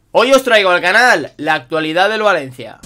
Hoy os traigo al canal la actualidad del Valencia.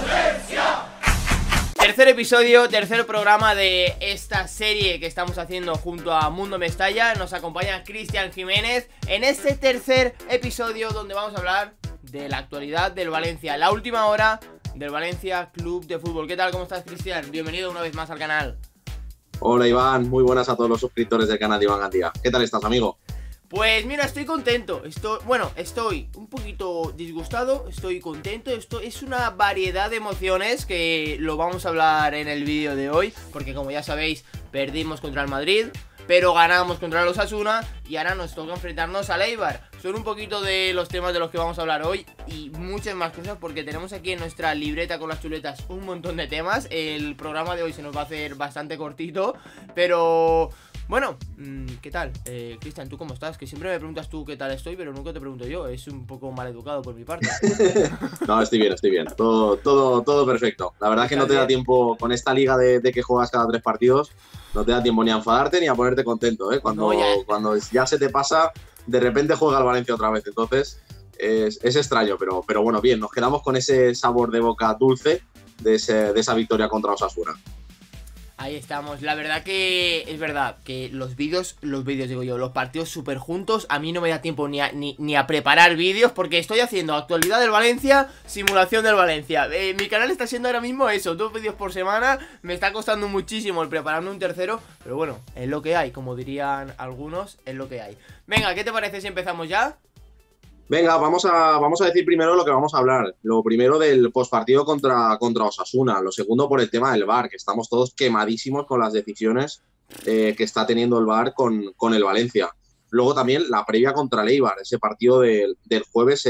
Tercer episodio, tercer programa de esta serie que estamos haciendo junto a Mundo Mestalla. Nos acompaña Cristian Jiménez en este tercer episodio donde vamos a hablar de la actualidad del Valencia, la última hora del Valencia Club de Fútbol. ¿Qué tal? ¿Cómo estás, Cristian? Bienvenido una vez más al canal. Hola, Iván, muy buenas a todos los suscriptores del canal de Iván Gandía. ¿Qué tal estás, amigo? Pues mira, estoy contento, estoy un poquito disgustado, estoy contento, esto es una variedad de emociones que lo vamos a hablar en el vídeo de hoy, porque como ya sabéis, perdimos contra el Madrid, pero ganamos contra el Osasuna y ahora nos toca enfrentarnos al Eibar. Son un poquito de los temas de los que vamos a hablar hoy y muchas más cosas, porque tenemos aquí en nuestra libreta con las chuletas un montón de temas. El programa de hoy se nos va a hacer bastante cortito, pero... bueno, ¿qué tal? Cristian, ¿tú cómo estás? Que siempre me preguntas tú qué tal estoy, pero nunca te pregunto yo. Es un poco mal educado por mi parte. No, estoy bien. Todo perfecto. La verdad es que no te da tiempo, con esta liga de que juegas cada 3 partidos, no te da tiempo ni a enfadarte ni a ponerte contento, ¿eh? Cuando ya se te pasa, de repente juega el Valencia otra vez. Entonces, es extraño, pero bueno, bien. Nos quedamos con ese sabor de boca dulce de esa victoria contra Osasuna. Ahí estamos, la verdad que es verdad que los partidos súper juntos, a mí no me da tiempo ni a preparar vídeos, porque estoy haciendo actualidad del Valencia, simulación del Valencia. Mi canal está siendo ahora mismo eso, 2 vídeos por semana, me está costando muchísimo el prepararme un tercero, pero bueno, es lo que hay, como dirían algunos, es lo que hay. Venga, ¿qué te parece si empezamos ya? Venga, vamos a decir primero lo que vamos a hablar. Lo primero del postpartido contra Osasuna. Lo segundo por el tema del VAR, que estamos todos quemadísimos con las decisiones que está teniendo el VAR con el Valencia. Luego también la previa contra el Eibar, ese partido del jueves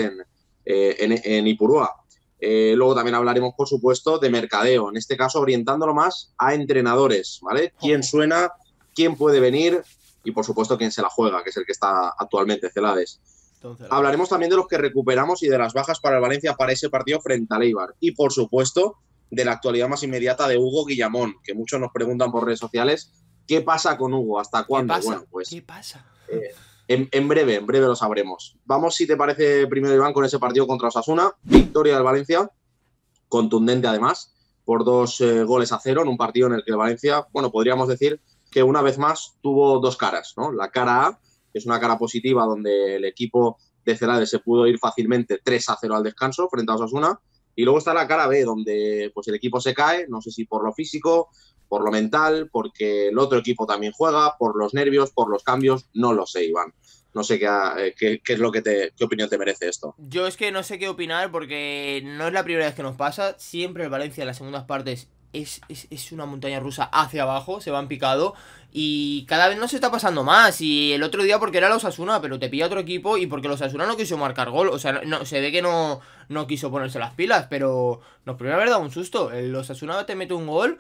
en Ipurúa. Luego también hablaremos, por supuesto, de mercadeo. En este caso, orientándolo más a entrenadores, ¿vale? ¿Quién suena? ¿Quién puede venir? Y, por supuesto, quién se la juega, que es el que está actualmente, Celades. Hablaremos también de los que recuperamos y de las bajas para el Valencia para ese partido frente al Eibar. Y, por supuesto, de la actualidad más inmediata de Hugo Guillamón, que muchos nos preguntan por redes sociales, ¿qué pasa con Hugo? ¿Hasta cuándo? Bueno, pues, ¿qué pasa? En breve lo sabremos. Vamos, si te parece, primero, Iván, con ese partido contra Osasuna. Victoria del Valencia, contundente además, por 2-0 en un partido en el que el Valencia, bueno, podríamos decir que una vez más tuvo 2 caras, ¿no? La cara A, que es una cara positiva donde el equipo de Celades se pudo ir fácilmente 3-0 al descanso frente a Osasuna, y luego está la cara B, donde pues el equipo se cae, no sé si por lo físico, por lo mental, porque el otro equipo también juega, por los nervios, por los cambios, no lo sé, Iván. No sé qué es lo que qué opinión te merece esto. Yo es que no sé qué opinar, porque no es la primera vez que nos pasa. Siempre el Valencia en las segundas partes es una montaña rusa hacia abajo, se va en picado, y cada vez nos está pasando más. Y el otro día porque era el Osasuna, pero te pilla otro equipo, y porque el Osasuna no quiso marcar gol. O sea, no, se ve que no quiso ponerse las pilas, pero nos podría haber dado un susto. El Osasuna te mete un gol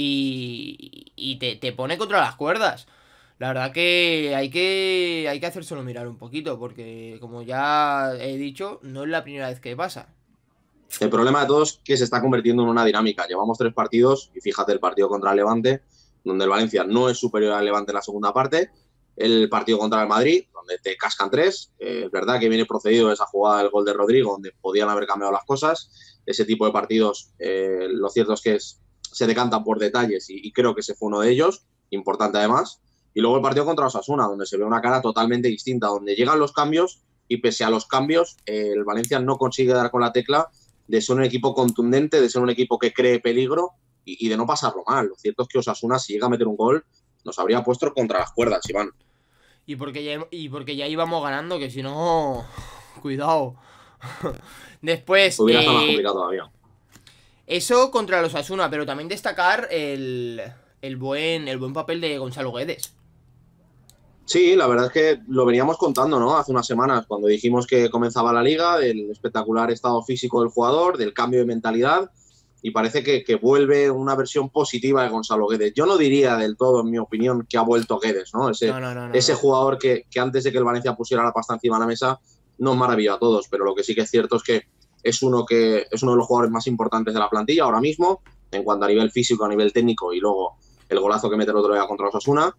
y te pone contra las cuerdas. La verdad que hay que hacérselo mirar un poquito, porque como ya he dicho, no es la primera vez que pasa. El problema de todos es que se está convirtiendo en una dinámica. Llevamos 3 partidos, y fíjate el partido contra el Levante, donde el Valencia no es superior al Levante en la segunda parte. El partido contra el Madrid, donde te cascan 3. Es verdad que viene procedido esa jugada del gol de Rodrigo, donde podían haber cambiado las cosas. Ese tipo de partidos, lo cierto es que se decantan por detalles, y creo que ese fue uno de ellos, importante además. Y luego el partido contra Osasuna, donde se ve una cara totalmente distinta, donde llegan los cambios, y pese a los cambios, el Valencia no consigue dar con la tecla de ser un equipo contundente, de ser un equipo que cree peligro y de no pasarlo mal. Lo cierto es que Osasuna, si llega a meter un gol, nos habría puesto contra las cuerdas, Iván. Y porque ya íbamos ganando, que si no... cuidado. Después... Hubiera estado más complicado todavía. Eso contra los Osasuna, pero también destacar el buen papel de Gonzalo Guedes. Sí, la verdad es que lo veníamos contando, ¿no? Hace unas semanas, cuando dijimos que comenzaba la liga, del espectacular estado físico del jugador, del cambio de mentalidad, y parece que vuelve una versión positiva de Gonzalo Guedes. Yo no diría del todo, en mi opinión, que ha vuelto Guedes, ¿no? Ese jugador que antes de que el Valencia pusiera la pasta encima de la mesa nos maravilló a todos, pero lo que sí que es cierto es que es uno de los jugadores más importantes de la plantilla ahora mismo, en cuanto a nivel físico, a nivel técnico, y luego el golazo que mete el otro día contra Osasuna.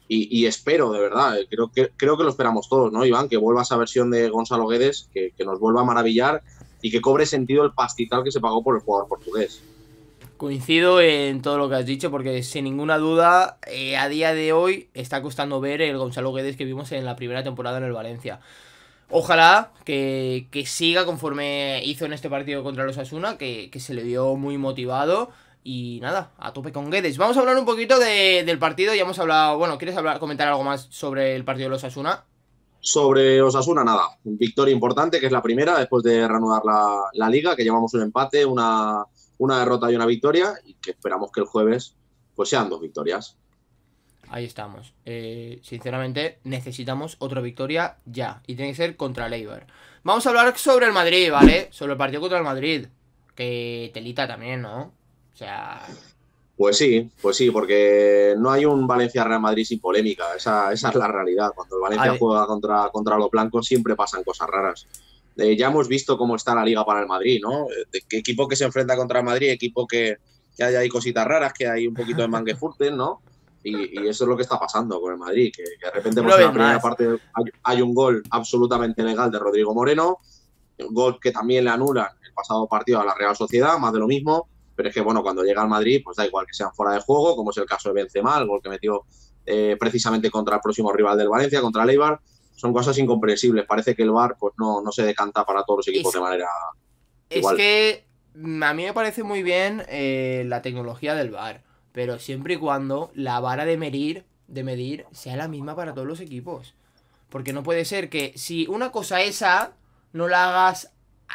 y espero, de verdad, creo que lo esperamos todos, ¿no, Iván? Que vuelva esa versión de Gonzalo Guedes, que nos vuelva a maravillar y que cobre sentido el pastizal que se pagó por el jugador portugués. Coincido en todo lo que has dicho porque sin ninguna duda a día de hoy está costando ver el Gonzalo Guedes que vimos en la primera temporada en el Valencia. Ojalá que siga conforme hizo en este partido contra los Osasuna, que se le vio muy motivado. Y nada, a tope con Guedes. Vamos a hablar un poquito del partido. Ya hemos hablado. Bueno, ¿quieres comentar algo más sobre el partido de los Osasuna? Sobre Osasuna, nada. Victoria importante, que es la primera, después de reanudar la liga, que llevamos un empate, una derrota y una victoria, y que esperamos que el jueves pues sean 2 victorias. Ahí estamos. Sinceramente, necesitamos otra victoria ya. Y tiene que ser contra el Eibar. Vamos a hablar sobre el Madrid, ¿vale? Sobre el partido contra el Madrid. Que telita también, ¿no? O sea... Pues sí, porque no hay un Valencia-Real Madrid sin polémica. Esa es la realidad. Cuando el Valencia juega contra los blancos siempre pasan cosas raras. Ya hemos visto cómo está la liga para el Madrid, ¿no? De qué equipo que se enfrenta contra el Madrid, equipo que hay ahí cositas raras, que hay un poquito de manguefurten, ¿no? Y eso es lo que está pasando con el Madrid, que de repente pues, en la primera parte hay un gol absolutamente legal de Rodrigo Moreno, un gol que también le anulan el pasado partido a la Real Sociedad, más de lo mismo, pero es que bueno, cuando llega al Madrid, pues da igual que sean fuera de juego, como es el caso de Benzema, el gol que metió precisamente contra el próximo rival del Valencia, contra el Eibar. Son cosas incomprensibles. Parece que el VAR pues no se decanta para todos los equipos de manera igual. Es que a mí me parece muy bien la tecnología del VAR, pero siempre y cuando la vara de medir sea la misma para todos los equipos. Porque no puede ser que si una cosa es A, no la hagas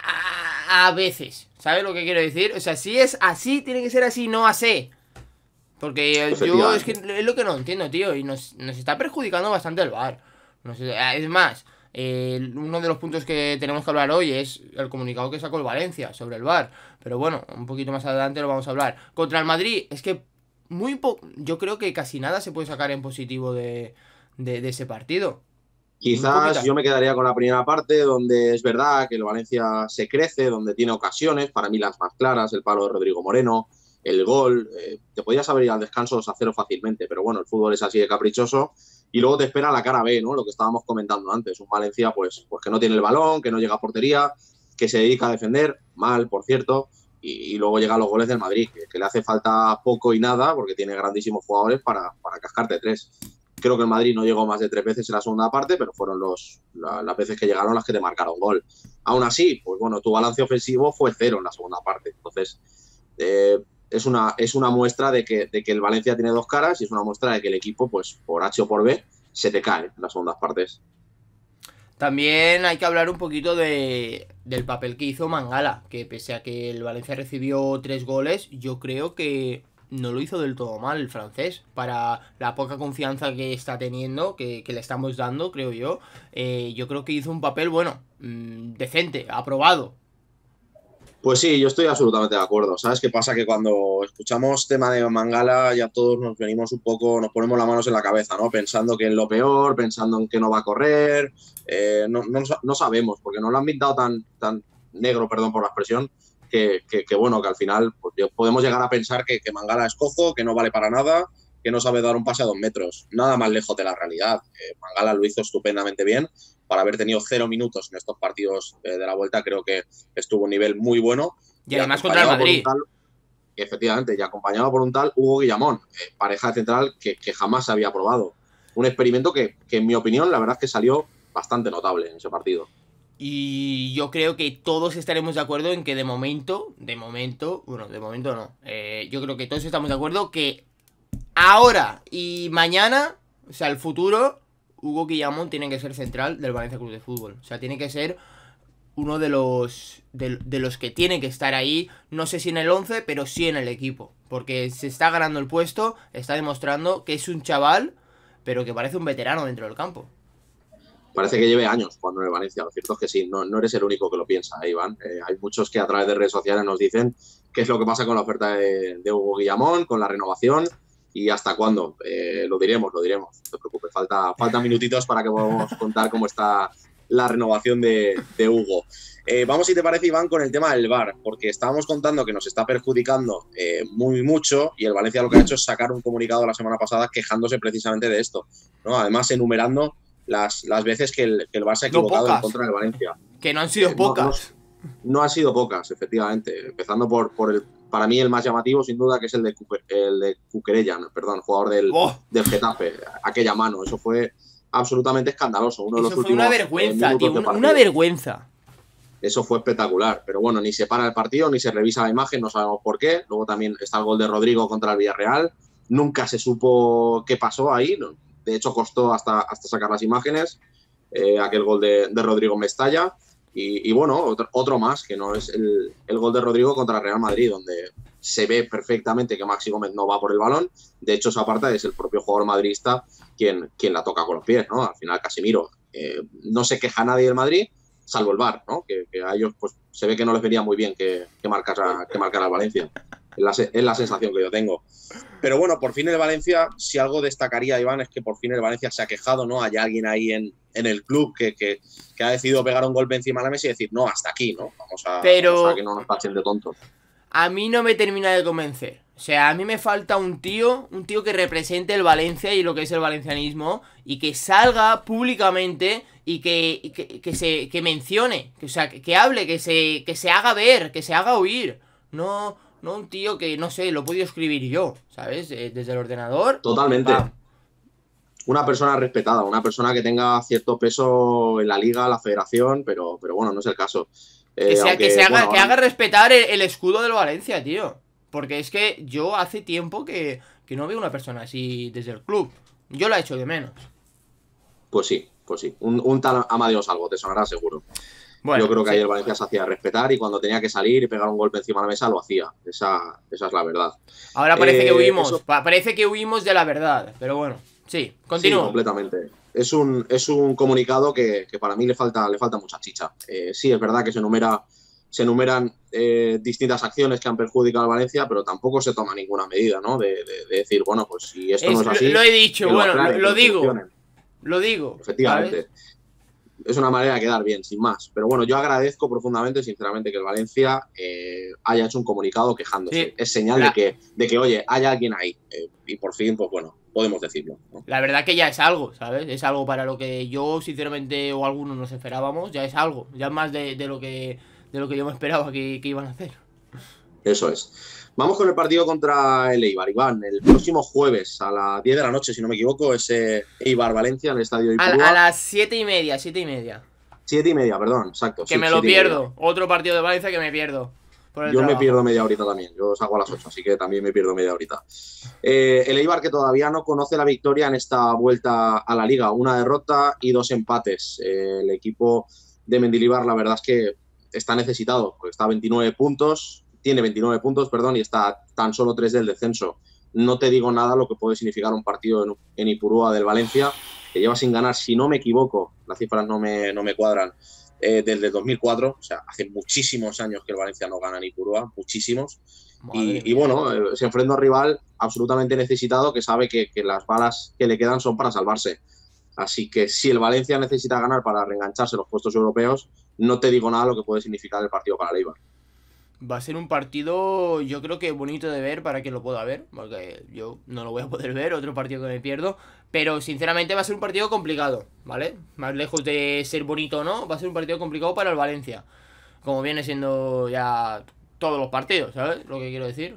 a veces. ¿Sabes lo que quiero decir? O sea, si es así, tiene que ser así, no a C. Porque yo es que es lo que no entiendo, tío. Y nos está perjudicando bastante el VAR. No sé, es más, uno de los puntos que tenemos que hablar hoy es el comunicado que sacó el Valencia sobre el VAR. Pero bueno, un poquito más adelante lo vamos a hablar. Contra el Madrid, es que yo creo que casi nada se puede sacar en positivo de ese partido. Quizás yo me quedaría con la primera parte, donde es verdad que el Valencia se crece, donde tiene ocasiones, para mí las más claras, el palo de Rodrigo Moreno, el gol, te podías haber ido al descanso 2-0 fácilmente, pero bueno, el fútbol es así de caprichoso. Y luego te espera la cara B, ¿no? Lo que estábamos comentando antes, un Valencia pues que no tiene el balón, que no llega a portería, que se dedica a defender, mal, por cierto, y luego llegan los goles del Madrid, que le hace falta poco y nada, porque tiene grandísimos jugadores para cascarte 3. Creo que el Madrid no llegó más de 3 veces en la segunda parte, pero fueron las veces que llegaron las que te marcaron gol. Aún así, pues bueno, tu balance ofensivo fue 0 en la segunda parte. Entonces, es una muestra de que el Valencia tiene 2 caras y es una muestra de que el equipo, pues por H o por B, se te cae en las segundas partes. También hay que hablar un poquito del papel que hizo Mangala, que pese a que el Valencia recibió 3 goles, yo creo que no lo hizo del todo mal el francés, para la poca confianza que está teniendo, que le estamos dando, creo yo. Yo creo que hizo un papel, bueno, decente, aprobado. Pues sí, yo estoy absolutamente de acuerdo. ¿Sabes qué pasa? Que cuando escuchamos tema de Mangala ya todos nos venimos un poco, nos ponemos las manos en la cabeza, ¿no? Pensando que es lo peor, pensando en que no va a correr. No sabemos, porque nos lo han pintado tan negro, perdón por la expresión, que bueno, que al final pues, podemos llegar a pensar que Mangala es cojo, que no vale para nada, que no sabe dar un pase a 2 metros. Nada más lejos de la realidad. Mangala lo hizo estupendamente bien. Para haber tenido 0 minutos en estos partidos de la vuelta, creo que estuvo a un nivel muy bueno. Y además contra el Madrid. Efectivamente, y acompañado por un tal Hugo Guillamón, pareja central que jamás se había probado. Un experimento que, en mi opinión, la verdad es que salió bastante notable en ese partido. Y yo creo que todos estaremos de acuerdo en que de momento no. Yo creo que todos estamos de acuerdo que ahora y mañana, o sea, el futuro, Hugo Guillamón tiene que ser central del Valencia Club de Fútbol. O sea, tiene que ser uno de los que tiene que estar ahí. No sé si en el 11, pero sí en el equipo. Porque se está ganando el puesto, está demostrando que es un chaval, pero que parece un veterano dentro del campo. Parece que lleve años jugando en el Valencia. Lo cierto es que sí, no eres el único que lo piensa, Iván. Hay muchos que a través de redes sociales nos dicen qué es lo que pasa con la oferta de Hugo Guillamón, con la renovación y hasta cuándo. Lo diremos, no te preocupes. Faltan minutitos para que podamos contar cómo está la renovación de Hugo. Vamos, si te parece, Iván, con el tema del VAR, porque estábamos contando que nos está perjudicando mucho, y el Valencia lo que ha hecho es sacar un comunicado la semana pasada quejándose precisamente de esto, ¿no? Además, enumerando las veces que el VAR se ha equivocado en contra del Valencia. Que no han sido pocas. No han sido pocas, efectivamente. Empezando por para mí el más llamativo, sin duda, que es el de Cucurella, perdón, jugador del Getafe. Aquella mano, eso fue absolutamente escandaloso. Uno de los últimos, una vergüenza, tío, una vergüenza. Eso fue espectacular, pero bueno, ni se para el partido, ni se revisa la imagen, no sabemos por qué. Luego también está el gol de Rodrigo contra el Villarreal. Nunca se supo qué pasó ahí. De hecho, costó hasta sacar las imágenes. Aquel gol de Rodrigo Mestalla. Y bueno, otro más, que no es el gol de Rodrigo contra el Real Madrid, donde se ve perfectamente que Maxi Gómez no va por el balón. De hecho, esa parte es el propio jugador madridista quien la toca con los pies, ¿no? Al final, Casemiro. No se queja nadie del Madrid, salvo el VAR, ¿no? Que a ellos pues se ve que no les venía muy bien que marcara al Valencia. Es la sensación que yo tengo. Pero bueno, por fin el Valencia, si algo destacaría, Iván, es que por fin el Valencia se ha quejado, ¿no? Hay alguien ahí en el club que ha decidido pegar un golpe encima de la mesa y decir, no, hasta aquí, ¿no? Vamos a que no nos tachen de tontos. A mí no me termina de convencer. O sea, a mí me falta un tío que represente el Valencia y lo que es el valencianismo, y que salga públicamente y que mencione, o sea, que hable, que se haga ver, que se haga oír. No un tío que, no sé, lo he podido escribir yo, ¿sabes? Desde el ordenador. Totalmente. Una persona respetada, una persona que tenga cierto peso en la liga, la federación, pero bueno, no es el caso. Que haga respetar el escudo del Valencia, tío. Porque es que yo hace tiempo que no veo una persona así desde el club. Yo la echo de menos. Pues sí. Un tal Amadeo Salvo, te sonará seguro. Bueno, yo creo que ayer Valencia se hacía respetar, y cuando tenía que salir y pegar un golpe encima de la mesa lo hacía. Esa es la verdad. Ahora parece que huimos. Parece que huimos de la verdad. Pero bueno, sí, continúo. Sí, completamente. Es un comunicado que para mí le falta mucha chicha. Sí, es verdad que se enumeran distintas acciones que han perjudicado a Valencia, pero tampoco se toma ninguna medida, ¿no? De decir, bueno, pues si esto no es así... Lo he dicho, bueno, lo digo. Efectivamente. ¿Sabes? Es una manera de quedar bien, sin más. Pero bueno, yo agradezco profundamente, sinceramente, que el Valencia haya hecho un comunicado quejándose. Sí, es señal de que, oye, hay alguien ahí. Y por fin, pues bueno, podemos decirlo, ¿no? La verdad que ya es algo, ¿sabes? Es algo para lo que yo, sinceramente, o algunos nos esperábamos. Ya es algo. Ya es más de lo que yo me esperaba que iban a hacer. Eso es. Vamos con el partido contra el Eibar, Iván. El próximo jueves a las 10 de la noche, si no me equivoco, es Eibar-Valencia en el estadio de Ipurúa. A las 7:30. 7:30, perdón, exacto. Que sí, me lo pierdo. Otro partido de Valencia que me pierdo. Yo me pierdo media horita también. Yo salgo a las 8, así que también me pierdo media horita. El Eibar, que todavía no conoce la victoria en esta vuelta a la Liga. Una derrota y 2 empates. El equipo de Mendilibar, la verdad es que está necesitado, porque está a 29 puntos. Tiene 29 puntos, perdón, y está tan solo 3 del descenso. No te digo nada lo que puede significar un partido en Ipurúa del Valencia, que lleva sin ganar, si no me equivoco, las cifras no me cuadran, desde el 2004, o sea, hace muchísimos años que el Valencia no gana en Ipurúa, muchísimos. Y bueno, se enfrenta a un rival absolutamente necesitado, que sabe que las balas que le quedan son para salvarse. Así que si el Valencia necesita ganar para reengancharse en los puestos europeos, no te digo nada lo que puede significar el partido para el Eibar. Va a ser un partido, yo creo que bonito de ver para quien lo pueda ver, porque yo no lo voy a poder ver, otro partido que me pierdo, pero sinceramente va a ser un partido complicado, ¿vale? Más lejos de ser bonito o no, va a ser un partido complicado para el Valencia, como viene siendo ya todos los partidos, ¿sabes? Lo que quiero decir.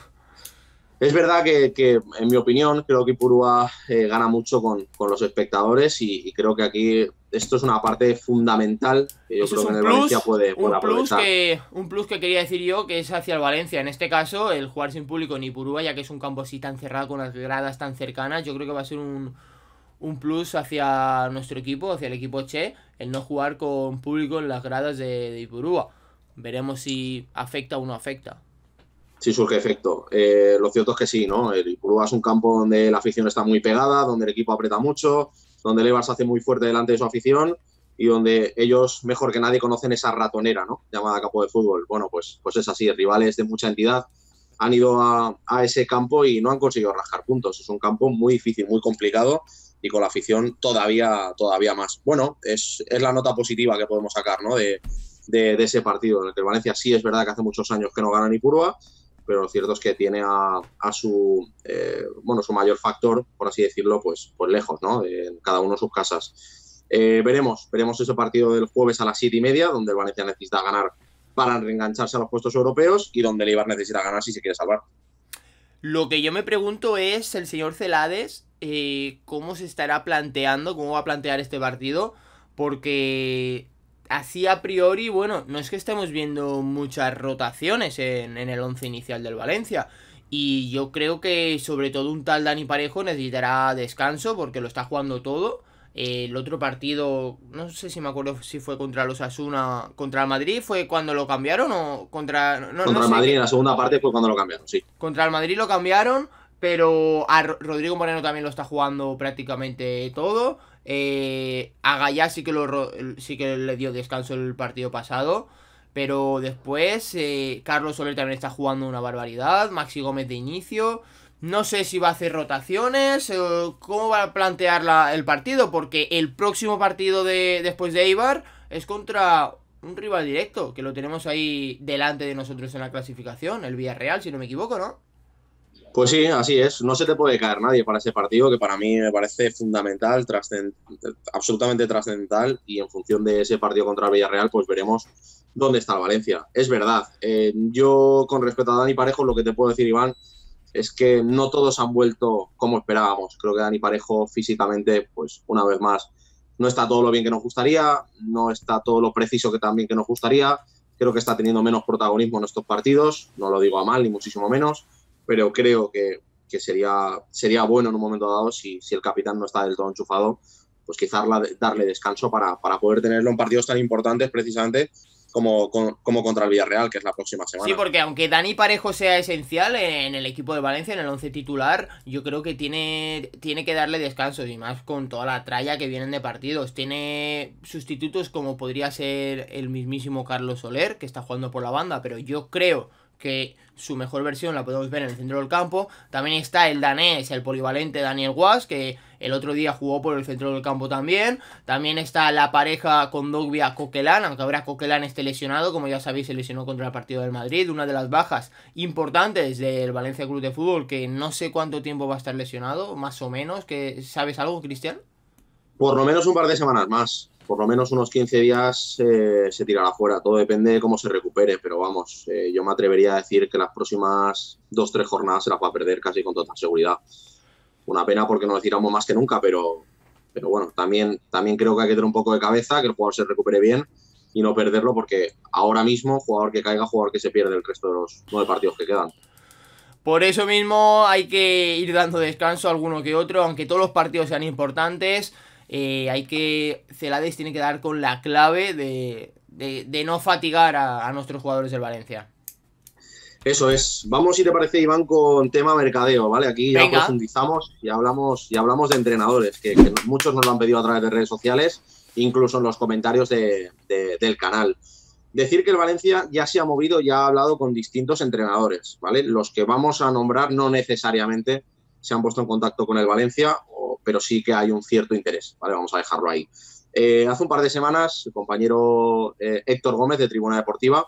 Es verdad que en mi opinión, creo que Ipurúa gana mucho con los espectadores, y creo que aquí esto es una parte fundamental que yo creo que en el Valencia puede aprovechar. Un plus que quería decir yo, que es hacia el Valencia. En este caso, el jugar sin público en Ipurúa, ya que es un campo así tan cerrado, con las gradas tan cercanas, yo creo que va a ser un plus hacia nuestro equipo, hacia el equipo Che, el no jugar con público en las gradas de Ipurúa. Veremos si afecta o no afecta. Sí, surge efecto. Lo cierto es que sí, ¿no? El Ipurúa es un campo donde la afición está muy pegada, donde el equipo aprieta mucho, donde el Eibar se hace muy fuerte delante de su afición, y donde ellos, mejor que nadie, conocen esa ratonera, ¿no? Llamada campo de fútbol. Bueno, pues es así. Rivales de mucha entidad han ido a ese campo y no han conseguido rascar puntos. Es un campo muy difícil, muy complicado, con la afición todavía más. Bueno, es la nota positiva que podemos sacar, ¿no? de ese partido, en el que el Valencia sí es verdad que hace muchos años que no gana ni Purua, pero lo cierto es que tiene a su su mayor factor, por así decirlo, pues lejos, ¿no? En cada uno de sus casas. Veremos ese partido del jueves a las 7:30, donde el Valencia necesita ganar para reengancharse a los puestos europeos y donde el Eibar necesita ganar si se quiere salvar. Lo que yo me pregunto es, el señor Celades, ¿cómo se estará planteando, cómo va a plantear este partido? Porque así a priori, bueno, no es que estemos viendo muchas rotaciones en el once inicial del Valencia. Y yo creo que sobre todo un tal Dani Parejo necesitará descanso porque lo está jugando todo. El otro partido, no sé si me acuerdo si fue contra los Asuna, contra el Madrid, ¿fue cuando lo cambiaron o contra...? Contra el Madrid en la segunda parte fue cuando lo cambiaron, sí. Contra el Madrid lo cambiaron, pero a Rodrigo Moreno también lo está jugando prácticamente todo. A Gallá sí que le dio descanso el partido pasado. Pero después Carlos Soler también está jugando una barbaridad. Maxi Gómez de inicio. No sé si va a hacer rotaciones. ¿Cómo va a plantear el partido? Porque el próximo partido después de Eibar es contra un rival directo, que lo tenemos ahí delante de nosotros en la clasificación, el Villarreal, si no me equivoco, ¿no? Pues sí, así es. No se te puede caer nadie para ese partido, que para mí me parece fundamental, absolutamente trascendental, y en función de ese partido contra el Villarreal, pues veremos dónde está el Valencia. Es verdad. Yo, con respecto a Dani Parejo, lo que te puedo decir, Iván, es que no todos han vuelto como esperábamos. Creo que Dani Parejo físicamente, pues una vez más, no está todo lo bien que nos gustaría, no está todo lo preciso que también que nos gustaría. Creo que está teniendo menos protagonismo en estos partidos. No lo digo a mal, ni muchísimo menos, pero creo que sería bueno en un momento dado, si el capitán no está del todo enchufado, pues quizás darle descanso para poder tenerlo en partidos tan importantes precisamente como contra el Villarreal, que es la próxima semana. Sí, porque aunque Dani Parejo sea esencial en el equipo de Valencia, en el 11 titular, yo creo que tiene que darle descanso, y más con toda la tralla que vienen de partidos. Tiene sustitutos como podría ser el mismísimo Carlos Soler, que está jugando por la banda, pero yo creo que su mejor versión la podemos ver en el centro del campo. También está el danés, el polivalente Daniel Guas, que el otro día jugó por el centro del campo también. También está la pareja con Dogbia-Coquelin, aunque ahora Coquelin esté lesionado, como ya sabéis, se lesionó contra el partido del Madrid, una de las bajas importantes del Valencia Club de Fútbol, que no sé cuánto tiempo va a estar lesionado, más o menos. ¿Sabes algo, Cristian? Por lo menos un par de semanas más. Por lo menos unos 15 días se tirará fuera. Todo depende de cómo se recupere, pero vamos, yo me atrevería a decir que las próximas 2-3 jornadas se las va a perder casi con total seguridad. Una pena porque nos tiramos más que nunca, pero bueno, también creo que hay que tener un poco de cabeza, que el jugador se recupere bien y no perderlo, porque ahora mismo, jugador que caiga, jugador que se pierde el resto de los 9 partidos que quedan. Por eso mismo hay que ir dando descanso a alguno que otro, aunque todos los partidos sean importantes. Celades tiene que dar con la clave de no fatigar a nuestros jugadores del Valencia. Eso es. Vamos, si te parece, Iván, con tema mercadeo, ¿vale? Aquí ya profundizamos y hablamos de entrenadores, que muchos nos lo han pedido a través de redes sociales, incluso en los comentarios del canal. Decir que el Valencia ya se ha movido, ya ha hablado con distintos entrenadores, ¿vale? Los que vamos a nombrar no necesariamente se han puesto en contacto con el Valencia, pero sí que hay un cierto interés, ¿vale? Vamos a dejarlo ahí. Hace un par de semanas, el compañero Héctor Gómez, de Tribuna Deportiva,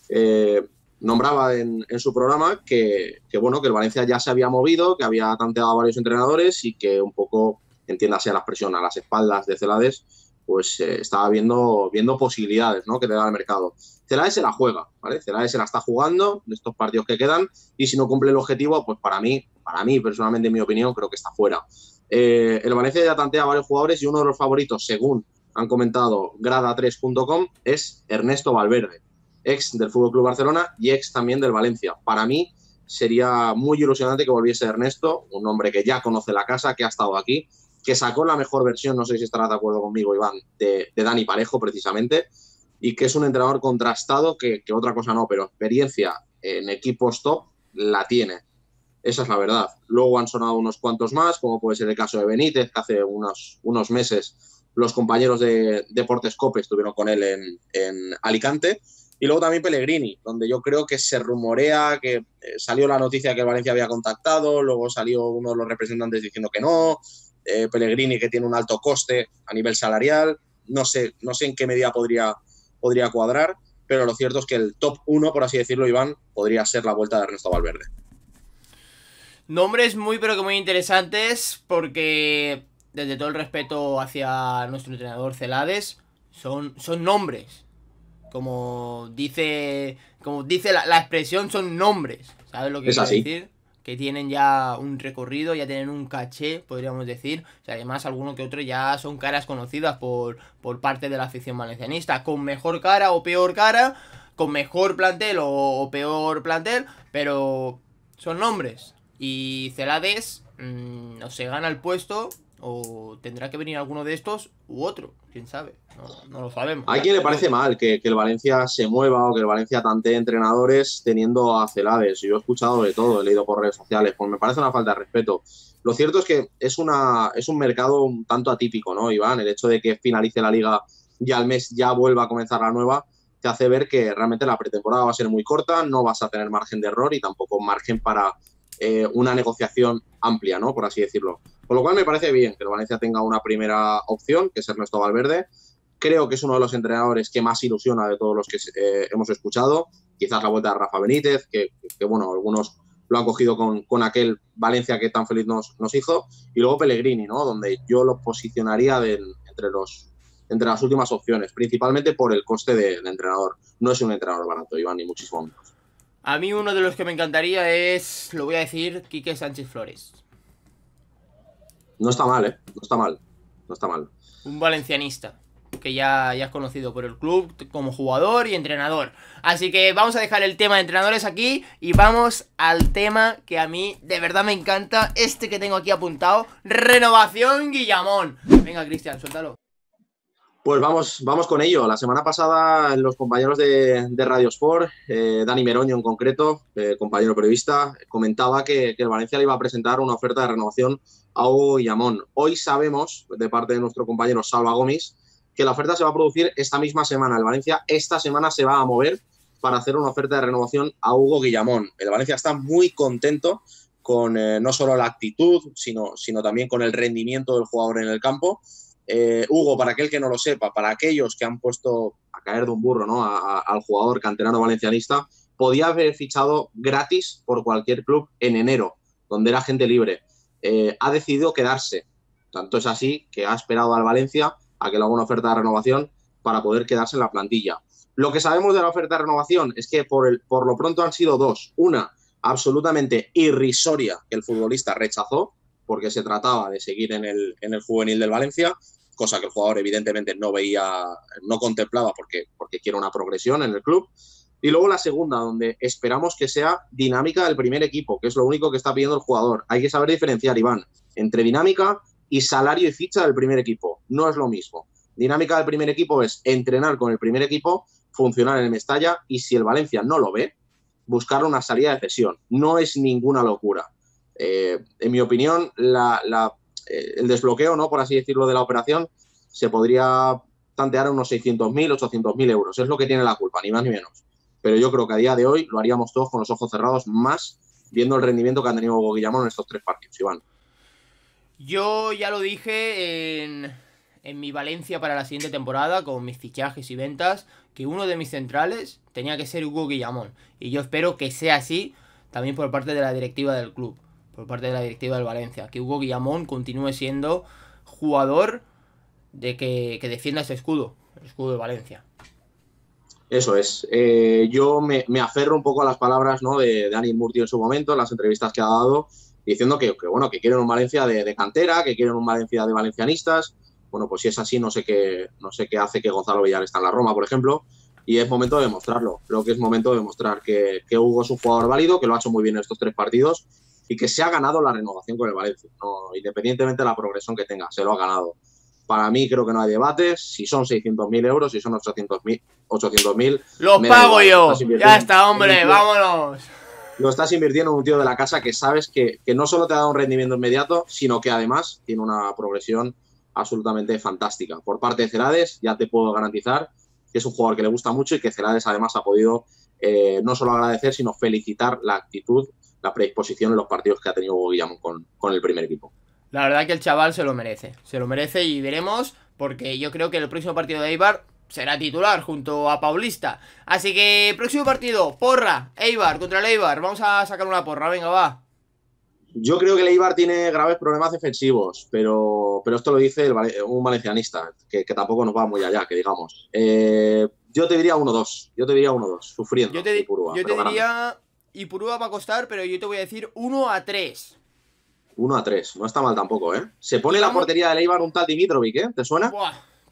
nombraba en su programa que el Valencia ya se había movido, que había tanteado a varios entrenadores y que un poco, entiéndase, a la presión a las espaldas de Celades, pues estaba viendo posibilidades, ¿no?, que te da el mercado. Celades se la juega, ¿vale? Celades se la está jugando de estos partidos que quedan, y si no cumple el objetivo, pues para mí personalmente, en mi opinión, creo que está fuera. El Valencia ya tantea a varios jugadores y uno de los favoritos, según han comentado grada3.com, es Ernesto Valverde, ex del FC Barcelona y ex también del Valencia. Para mí sería muy ilusionante que volviese Ernesto, un hombre que ya conoce la casa, que ha estado aquí, que sacó la mejor versión, no sé si estarás de acuerdo conmigo, Iván, de Dani Parejo, precisamente, y que es un entrenador contrastado, que otra cosa no, pero experiencia en equipos top la tiene. Esa es la verdad. Luego han sonado unos cuantos más, como puede ser el caso de Benítez, que hace unos meses los compañeros de Deportes Cope estuvieron con él en Alicante. Y luego también Pellegrini, donde yo creo que se rumorea que salió la noticia que el Valencia había contactado, luego salió uno de los representantes diciendo que no. Pellegrini, que tiene un alto coste a nivel salarial. No sé en qué medida podría cuadrar, pero lo cierto es que el top 1, por así decirlo, Iván, podría ser la vuelta de Ernesto Valverde. Nombres muy pero que muy interesantes, porque desde todo el respeto hacia nuestro entrenador Celades, son nombres. Como dice la expresión, son nombres. ¿Sabes lo que quiero decir? Que tienen ya un recorrido, ya tienen un caché, podríamos decir. O sea, además, alguno que otro ya son caras conocidas por parte de la afición valencianista. Con mejor cara o peor cara, con mejor plantel o peor plantel, pero son nombres. Y Celades o se gana el puesto o tendrá que venir alguno de estos u otro, quién sabe, no lo sabemos. ¿A quién le parece mal que el Valencia se mueva o que el Valencia tantee entrenadores teniendo a Celades? Yo he escuchado de todo, he leído por redes sociales, pues me parece una falta de respeto. Lo cierto es que es un mercado un tanto atípico, ¿no, Iván? El hecho de que finalice la liga y al mes ya vuelva a comenzar la nueva te hace ver que realmente la pretemporada va a ser muy corta, no vas a tener margen de error y tampoco margen para una negociación amplia, ¿no? Por así decirlo. Con lo cual me parece bien que el Valencia tenga una primera opción, que es Ernesto Valverde. Creo que es uno de los entrenadores que más ilusiona de todos los que hemos escuchado. Quizás la vuelta de Rafa Benítez, que bueno, algunos lo han cogido con aquel Valencia que tan feliz nos hizo. Y luego Pellegrini, ¿no? Donde yo lo posicionaría entre las últimas opciones, principalmente por el coste del entrenador. No es un entrenador barato, Iván, ni muchísimo menos. A mí uno de los que me encantaría es, lo voy a decir, Quique Sánchez Flores. No está mal, ¿eh? No está mal. No está mal. Un valencianista que ya es conocido por el club como jugador y entrenador. Así que vamos a dejar el tema de entrenadores aquí y vamos al tema que a mí de verdad me encanta, este que tengo aquí apuntado, Renovación Guillamón. Venga, Cristian, suéltalo. Pues vamos con ello. La semana pasada los compañeros de Radio Sport, Dani Meroño en concreto, compañero periodista, comentaba que el Valencia le iba a presentar una oferta de renovación a Hugo Guillamón. Hoy sabemos, de parte de nuestro compañero Salva Gomis, que la oferta se va a producir esta misma semana. El Valencia esta semana se va a mover para hacer una oferta de renovación a Hugo Guillamón. El Valencia está muy contento con no solo la actitud, sino también con el rendimiento del jugador en el campo. Hugo, para aquel que no lo sepa, para aquellos que han puesto a caer de un burro, ¿no? al jugador canterano valencianista, podía haber fichado gratis por cualquier club en enero, donde era gente libre. Ha decidido quedarse. Tanto es así que ha esperado al Valencia a que le haga una oferta de renovación para poder quedarse en la plantilla. Lo que sabemos de la oferta de renovación es que por lo pronto han sido dos. Una, absolutamente irrisoria, que el futbolista rechazó, porque se trataba de seguir en el juvenil del Valencia, cosa que el jugador evidentemente no contemplaba porque quiere una progresión en el club. Y luego la segunda, donde esperamos que sea dinámica del primer equipo, que es lo único que está pidiendo el jugador. Hay que saber diferenciar, Iván, entre dinámica y salario y ficha del primer equipo. No es lo mismo. Dinámica del primer equipo es entrenar con el primer equipo, funcionar en el Mestalla y si el Valencia no lo ve, buscar una salida de cesión. No es ninguna locura. En mi opinión, el desbloqueo, ¿no? Por así decirlo, de la operación se podría tantear a unos 600.000, 800.000 euros. Es lo que tiene la culpa, ni más ni menos. Pero yo creo que a día de hoy lo haríamos todos con los ojos cerrados, más viendo el rendimiento que ha tenido Hugo Guillamón en estos 3 partidos, Iván. Yo ya lo dije en mi Valencia para la siguiente temporada, con mis fichajes y ventas, que uno de mis centrales tenía que ser Hugo Guillamón. Y yo espero que sea así también por parte de la directiva del club, por parte de la directiva del Valencia, que Hugo Guillamón continúe siendo jugador de que defienda ese escudo, el escudo de Valencia. Eso es. Yo me aferro un poco a las palabras, ¿no? de Dani Murti en su momento, en las entrevistas que ha dado, diciendo que quieren un Valencia de cantera, que quieren un Valencia de valencianistas. Bueno, pues si es así, no sé qué hace que Gonzalo Villar está en la Roma, por ejemplo, y es momento de demostrarlo. Creo que es momento de demostrar que Hugo es un jugador válido, que lo ha hecho muy bien en estos 3 partidos y que se ha ganado la renovación con el Valencia, ¿no? Independientemente de la progresión que tenga, se lo ha ganado. Para mí creo que no hay debates, si son 600.000 euros, si son 800.000... ¡Los pago yo! Ya está, hombre, vámonos. Lo estás invirtiendo en un tío de la casa que sabes que no solo te ha dado un rendimiento inmediato, sino que además tiene una progresión absolutamente fantástica. Por parte de Celades, ya te puedo garantizar que es un jugador que le gusta mucho y que Celades además ha podido no solo agradecer, sino felicitar la actitud, la predisposición en los partidos que ha tenido Hugo Guillamón con el primer equipo. La verdad que el chaval se lo merece y veremos, porque yo creo que el próximo partido de Eibar será titular junto a Paulista. Así que próximo partido, porra, Eibar contra el Eibar. Vamos a sacar una porra, venga, va. Yo creo que el Eibar tiene graves problemas defensivos, pero esto lo dice un valencianista, que tampoco nos va muy allá, que digamos. Yo te diría 1-2, sufriendo. Yo te diría, Ipurúa va a costar, pero yo te voy a decir 1-3. 1-3, no está mal tampoco, ¿eh? Se pone la portería del Eibar un tal Dimitrovic, ¿eh? ¿Te suena? Buah.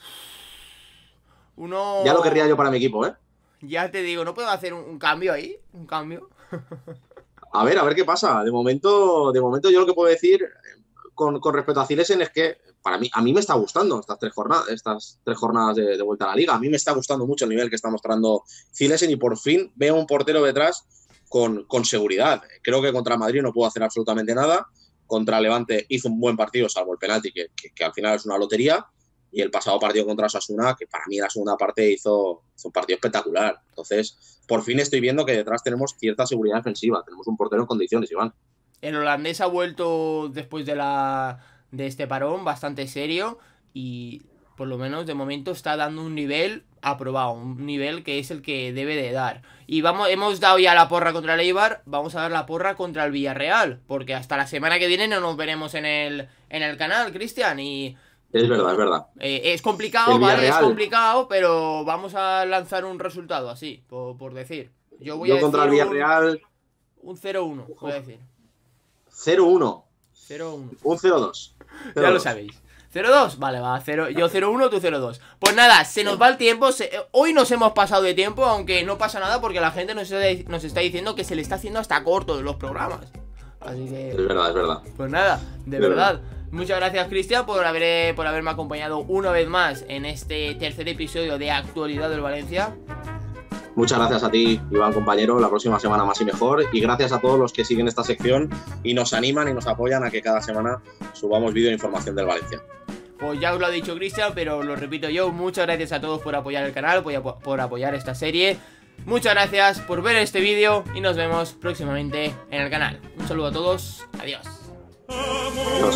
Ya lo querría yo para mi equipo, ¿eh? Ya te digo, ¿no puedo hacer un cambio ahí? ¿Un cambio? A ver qué pasa. De momento yo lo que puedo decir con respecto a Cilesen es que a mí me está gustando estas tres jornadas de vuelta a la liga. A mí me está gustando mucho el nivel que está mostrando Cilesen y por fin veo un portero detrás con seguridad. Creo que contra Madrid no pudo hacer absolutamente nada. Contra Levante hizo un buen partido, salvo el penalti, que al final es una lotería. Y el pasado partido contra Osasuna, que para mí la segunda parte hizo un partido espectacular. Entonces, por fin estoy viendo que detrás tenemos cierta seguridad defensiva. Tenemos un portero en condiciones, Iván. El holandés ha vuelto después de este parón bastante serio y por lo menos de momento está dando un nivel aprobado, un nivel que es el que debe de dar. Y hemos dado ya la porra contra el Eibar, vamos a dar la porra contra el Villarreal, porque hasta la semana que viene no nos veremos en el canal, Cristian, y... Es verdad. Es complicado, ¿vale? Es complicado, pero vamos a lanzar un resultado así, por decir. Yo contra el Villarreal... Un 0-1, voy a decir. 0-1. 0-1. Un 0-2. Ya lo sabéis. 0-2, vale, va, yo 0-1, tú 0-2. Pues nada, se nos va el tiempo. Hoy nos hemos pasado de tiempo, aunque no pasa nada porque la gente nos está diciendo que se le está haciendo hasta corto los programas. Así que... Es verdad. Pues nada, de verdad. Muchas gracias, Cristian, por haberme acompañado una vez más en este tercer episodio de Actualidad del Valencia. Muchas gracias a ti, Iván, compañero. La próxima semana más y mejor. Y gracias a todos los que siguen esta sección y nos animan y nos apoyan a que cada semana subamos vídeo de información del Valencia. Pues ya os lo ha dicho Cristian, pero lo repito yo. Muchas gracias a todos por apoyar el canal, por apoyar esta serie. Muchas gracias por ver este vídeo y nos vemos próximamente en el canal. Un saludo a todos. Adiós. Adiós.